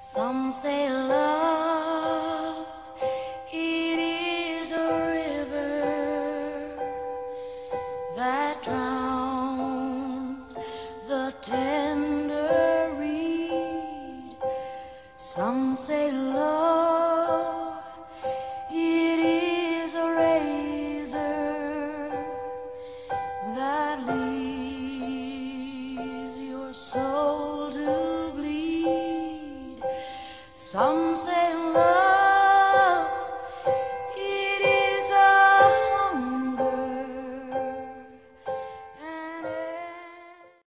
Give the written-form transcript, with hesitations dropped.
Some say love, it is a river that drowns the tender reed. Some say love, it is a razor that leaves your soul to bleed. Some say love